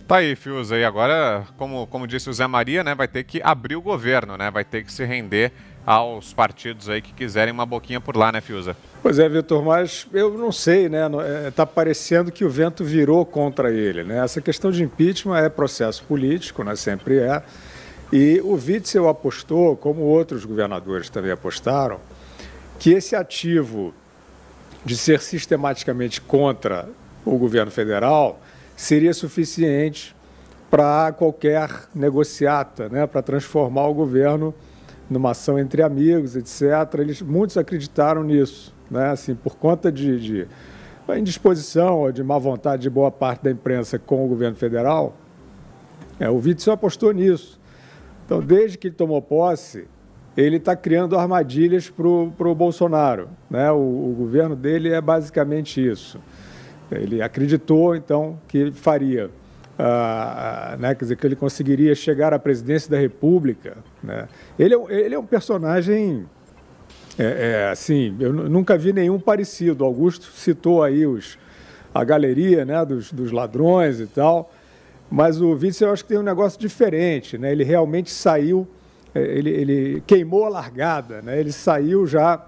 Tá aí, Fiuza, e agora, como disse o Zé Maria, né, vai ter que abrir o governo, né, vai ter que se render aos partidos aí que quiserem uma boquinha por lá, né, Fiuza? Pois é, Vitor, mas eu não sei, né? Está parecendo que o vento virou contra ele, né? Essa questão de impeachment é processo político, né? Sempre é. E o Witzel apostou, como outros governadores também apostaram, que esse ativo de ser sistematicamente contra o governo federal seria suficiente para qualquer negociata, né? Para transformar o governo numa ação entre amigos, etc. Muitos acreditaram nisso, né? Assim, por conta de indisposição ou de má vontade de boa parte da imprensa com o governo federal, o Witzel apostou nisso. Então, desde que ele tomou posse, ele está criando armadilhas para o Bolsonaro, né? O governo dele é basicamente isso. Ele acreditou, então, que ele faria. Né, quer dizer, que ele conseguiria chegar à presidência da República, né? Ele é um personagem, assim, eu nunca vi nenhum parecido. Augusto citou aí a galeria, né, dos ladrões e tal, mas o Witzel eu acho que tem um negócio diferente, né? Ele realmente saiu, ele queimou a largada, né? Ele saiu já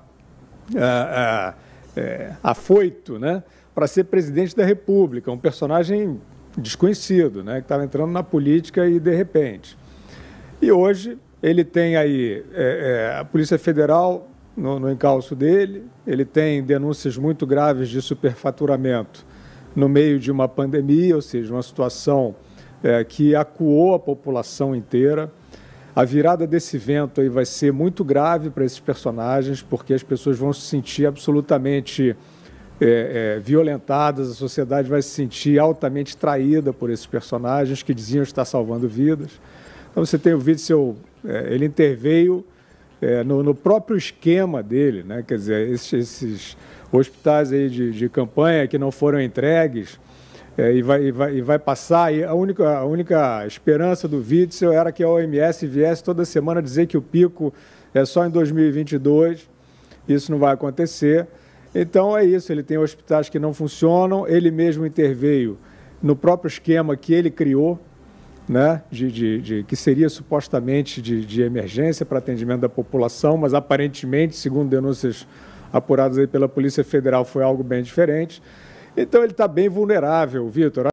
afoito, né, para ser presidente da República, um personagem desconhecido, né, que estava entrando na política e de repente. E hoje ele tem aí a Polícia Federal no encalço dele, ele tem denúncias muito graves de superfaturamento no meio de uma pandemia, ou seja, uma situação que acuou a população inteira. A virada desse vento aí vai ser muito grave para esses personagens, porque as pessoas vão se sentir absolutamente violentadas, a sociedade vai se sentir altamente traída por esses personagens que diziam estar salvando vidas. Então você tem o Witzel, ele interveio no próprio esquema dele, né? Quer dizer, esses hospitais aí de campanha que não foram entregues, e vai passar. E a única esperança do Witzel era que a OMS viesse toda semana dizer que o pico é só em 2022. Isso não vai acontecer. Então é isso, ele tem hospitais que não funcionam, ele mesmo interveio no próprio esquema que ele criou, né, que seria supostamente de emergência para atendimento da população, mas aparentemente, segundo denúncias apuradas aí pela Polícia Federal, foi algo bem diferente. Então ele está bem vulnerável, Vitor.